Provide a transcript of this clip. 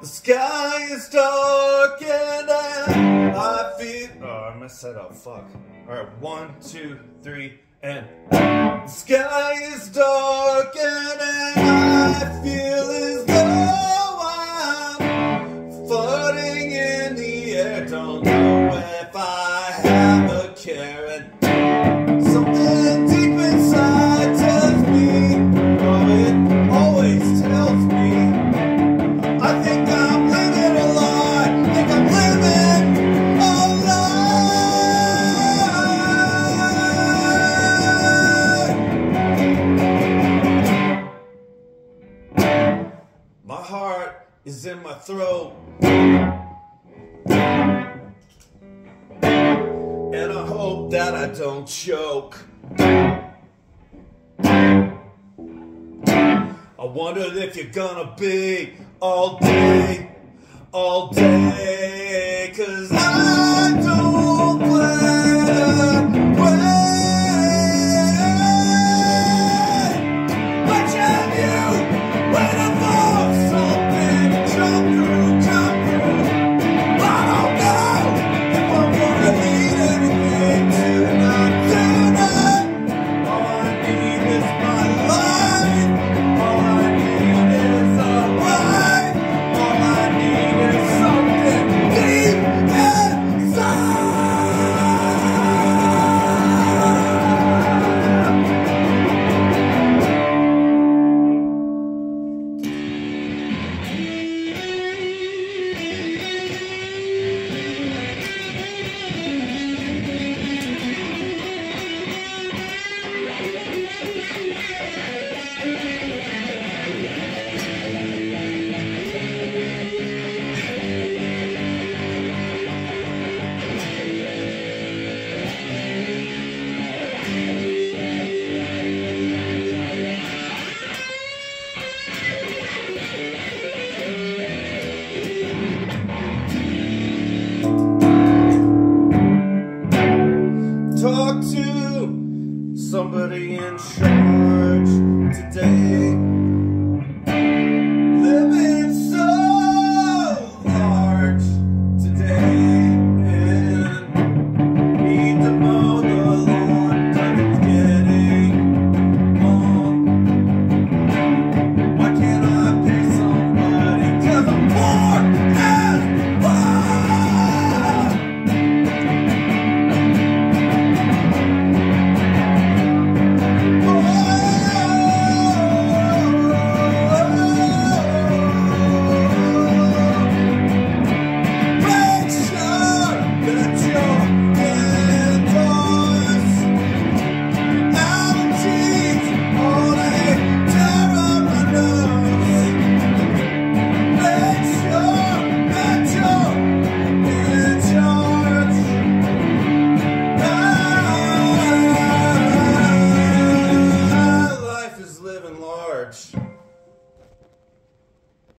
The sky is dark and I feel... Oh, I messed that up. Fuck. Alright, 1, 2, 3, and... The sky is dark and I feel as though I'm floating in the air. Don't know if I have a care, and something deep inside tells me, oh, it always tells me, I think I'm living a lie, think I'm living a lie. My heart is in my throat, and I hope that I don't choke. I wondered if you're gonna be all day, 'cause I